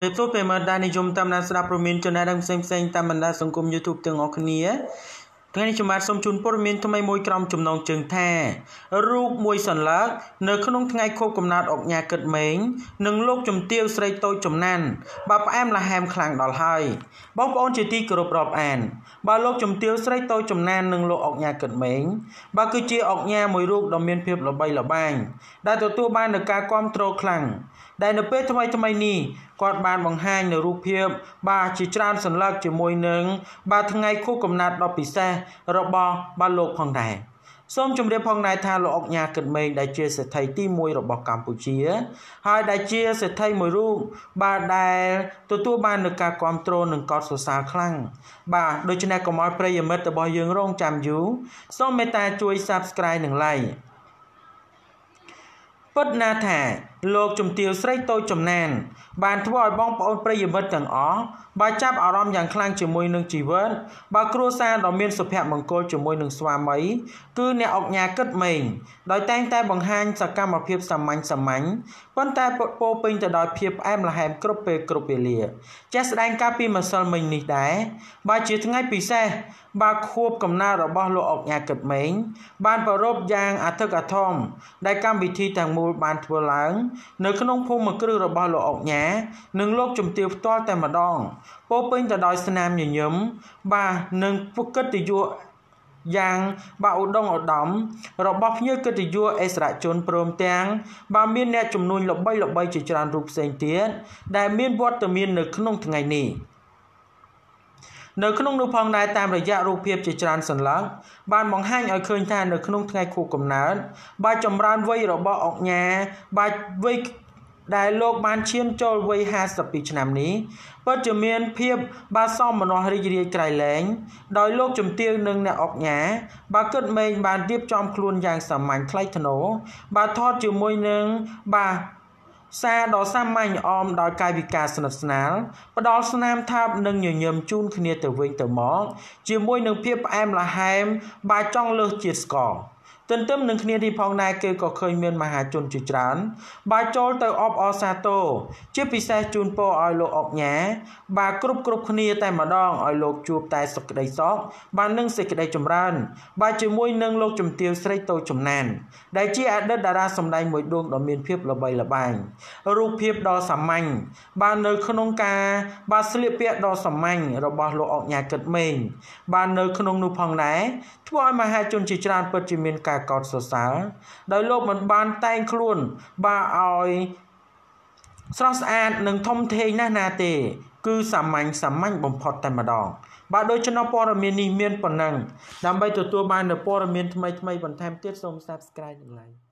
Tôi phải mà đa niệm tam na sra promin cho na đang xem tam banda song kum YouTube ទាំងអស់គ្នាថ្ងៃនេះខ្ញុំបាទសូមជូនព័ត៌មានថ្មីមួយក្រុមចំណងជើងថារូបមួយសន្លឹកនៅក្នុងថ្ងៃខួបកំណើតអុកញ៉ាគិតម៉េងនិងលោកជំទាវស្រីតូចចំណានបាទផ្អែមល្ហែមខ្លាំងដល់ហើយបងប្អូនជាទីគោរពរាប់អានបាទលោកជំទាវស្រីតូចចំណាននិងលោកអុកញ៉ាគិតម៉េងបាទគឺជាអុកញ៉ាមួយរូបដ៏មានភាពល្បីល្បាញដែលទទួលបាននូវការគាំទ្រខ្លាំងដែលនៅពេលថ្មីនេះគាត់បានបង្ហាញនៅរូបភាពបាទជាច្រើនសន្លឹកជាមួយនឹងបាទថ្ងៃខួបកំណើតដ៏ពិសេសរបស់បាទលោកផងដែរសូមជម្រាបផងដែរថាលោកអុកញ៉ាគិតម៉េងដែលជាសេដ្ឋីទី1របស់កម្ពុជាហើយដែលជាសេដ្ឋីមួយរូបបាទដែលទទួលបាននូវការគាំទ្រនិងកោតសរសើរខ្លាំងបាទដូច្នេះកុំឲ្យប្រិយមិត្តរបស់យើងរងចាំយូរសូមមេត្តាជួយ Subscribe និង Like ពិតណាស់ថាលោកជំទាវស្រីតូចចំណានបានធ្វើឲ្យបងប្អូនប្រិយមិត្តទាំងអស់បាទចាប់អារម្មណ៍យ៉ាងខ្លាំងជាមួយនឹងជីវិតបាទគ្រួសារដ៏មានសុភមង្គលជាមួយនឹងស្វាមីគឺអ្នកអុកញ៉ាគិតម៉េងដោយតែងតែបង្ហាញសកម្មភាពសាមញ្ញប៉ុន្តែពោពេញទៅដោយភាពផ្អែមល្ហែមគ្រប់ពេលគ្រប់វេលាជាក់ស្ដែងកាលពីម្សិលមិញនេះដែរបាទជាថ្ងៃពិសេសបាទខួបកំណើតរបស់លោកអុកញ៉ាគិតម៉េងបានប្រារព្ធយ៉ាងអធិកអធមដែលកម្មវិធីទាំងមូលបានធ្វើឡើងនៅក្នុងភូមិគ្រឹះរបស់លោកអុកញ៉ានិងលោកជំទាវផ្ទាល់តែម្ដងពោពេញទៅដោយស្នាមញញឹមបាទនិងកិត្តិយសយ៉ាងបាទឧត្តមរបស់ភ្ញៀវកិត្តិយសអិសរាជជនព្រមទាំងបាទមានអ្នកជំនួញល្បីជាច្រើនរូបផ្សេងទៀតដែលមានវត្តមាននៅក្នុងថ្ងៃនេះនៅក្នុងនោះផងដែរតាមរយៈរូបភាពជាច្រើនសន្លឹកបានបង្ហាញឲ្យឃើញថានៅក្នុងថ្ងៃខួបកំណើតបាទចម្រើនវ័យរបស់អុកញ៉ាបាទវ័យដែលលោកបានឈានចូលវ័យ52ឆ្នាំនេះពិតជាមានភាពបាទសមមនោរីករាយក្រៃលែងដោយលោកជំទាវនិងអ្នកអុកញ៉ាបាទគិតម៉េងបានរៀបចំខ្លួនយ៉ាងសាមញ្ញថ្លៃថ្នូរបាទថតជាមួយនឹងបាទសារដ៏សាមញ្ញអមដោយកាយវិការស្និទ្ធស្នាលផ្ដល់ស្នាមថាបនិងញញឹមជូនគ្នាទៅវិញទៅមកជាមួយនឹងភាពផ្អែមល្ហែមបាទចង់លើសជាតិស្ករទន្ទឹមនឹងគ្នានេះផងដែរគេក៏ឃើញមានមហាជនជាច្រើនបាទចូលទៅអបអរសាទរជាពិសេសជូនពរឲ្យលោកអុកញ៉ាបាទគ្រប់គ្នាតែម្ដងឲ្យលោកជួបតែសុខក្តីសុខបាទនិងសេចក្តីចម្រើនបាទជាមួយនឹងលោកជំទាវស្រីតូចចំណានដែលជាអតីតតារាសម្ដែងមួយដួងដ៏មានភាពល្បីល្បាញរូបភាពដ៏សាមញ្ញបាទនៅក្នុងការបាទស្លៀកពាក់ដ៏សាមញ្ញរបស់លោកអុកញ៉ាគិតម៉េងបាទនៅក្នុងនោះផងដែរធ្វើឲ្យមហាជនជាច្រើនពិតជាមានការកោតសរសើរដោយលោកមិនបានតែងខ្លួនបាទឲ្យស្រស់ស្អាតនិងធំធេងណាស់ណាទេគឺសាមញ្ញបំផុតតែម្ដងបាទដោយចំណុចព័ត៌មាននេះមានប៉ុណ្ណឹងដើម្បីទទួលបាននូវព័ត៌មានថ្មីបន្ថែមទៀតសូម Subscribe និង Like